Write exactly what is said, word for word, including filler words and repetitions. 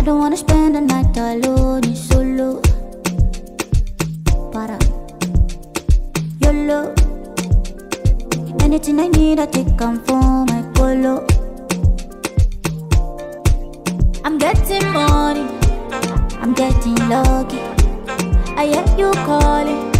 don't wanna spend the night alone in solo. Para YOLO. Anything I need, I take come for my polo. I'm getting money, I'm getting lucky. I hear you calling,